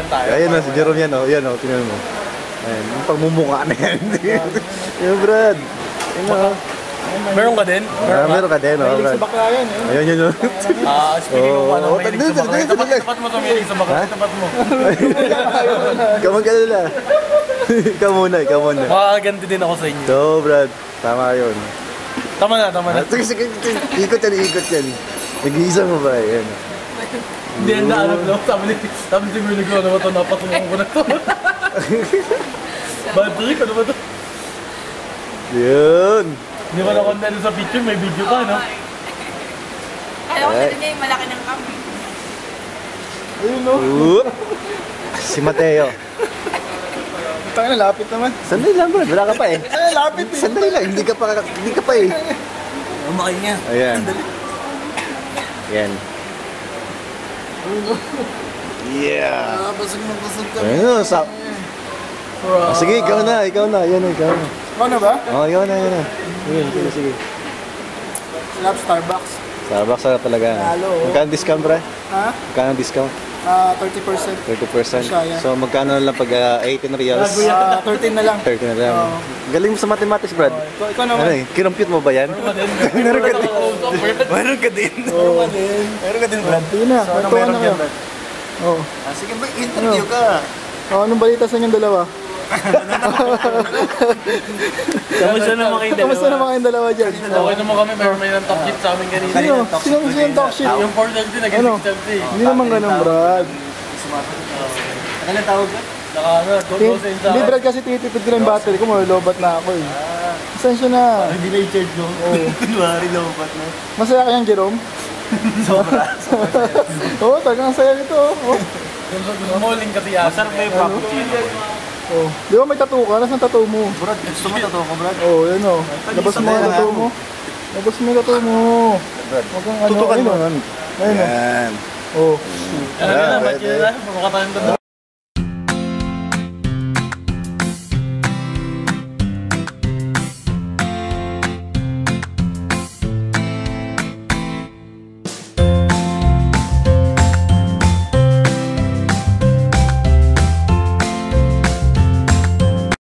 tayo. Ayan o, si Jerome yan o. Yan o, tingnan mo. Ayan, yung pagmumukha na yan. Yung Brad. Ayun o. Meron ka din? Meron ka din o. Mahilig sa bakla yan eh. Ayun yun o. Speaking of ano, mahilig sa bakla. Tapat mo ito, mahilig sa bakla. Tapat mo. Ikaw magkalala. Ikaw muna, ikaw muna. Makaganti din ako sa inyo. So, Brad. Tama yun. Tama na, tama na. Sige, sige. Ikot yan, ikot yan. Nag-iisa mo ba? Ayan. Hindi, ang daanan lang. Sabi siguro nagkaw na ba ito, napatulungan ko na ito. Bad trip, ano ba ito? Yun. Hindi ba na-content sa picture, may video pa, no? Alam ko na niya yung malaki ng kami. Ayun no. Oop. Si Mateo. Tanga na, lapit naman. Sandali lang, Brad. Wala ka pa eh. Ay, lapit eh. Sandali lang. Hindi ka pa eh. Umakay niya. Ayan. Yan. Yeah. Basag ng basag ka. Ayun, sige, ikaw na. Yan na, ikaw na. Ano ba? Oh, ikaw na. Sige. Lab Starbucks. Starbucks na talaga. Halo. Magkano discount, Brad? Ha? Magkano discount? 30%. 30%. Siya, yan. So, magkano na lang pag 18 reals? 13 na lang. 30 na lang. Galing mo sa mathematics, Brad. Ikaw naman. Ano eh, kinumpute mo ba yan? Meron ka din. Meron ka din. Meron ka din, Brad. Sige na, kwentuhan na kayo. Oo. Sige ba, interview ka. Anong balita sa inyong dalawa? Kamusta naman kayong dalawa? Kamusta naman kayong dalawa dyan? Okay naman kami, pero may nang top shit sa amin kanina. Sino yung talk shit? Yung 470, naging 670. Hindi naman ganun, Brad. Ano tawag ka? Hindi, Brad, kasi titipid ko na yung battery ko, malulobat na ako eh. Pasensya na. Hindi na i-charge mo. Kunwari lobat na. Masaya ka yan, Jerome? Sobra. Oo, talagang saya nito. Muling katiyasan. Masarap ba yung frappuccino? Oh. Di ba may tattoo ka? Nasaan tattoo mo? Brad, gusto mo totoo ko, Brad? Oo, yan o. Labas mo yung tattoo mo. Labas mo yung tattoo mo. Huwag kang ano. Tutukan mo. Ayun o. Yan. Oo. Ano na, ba't yun na? Mukha tayong tanda.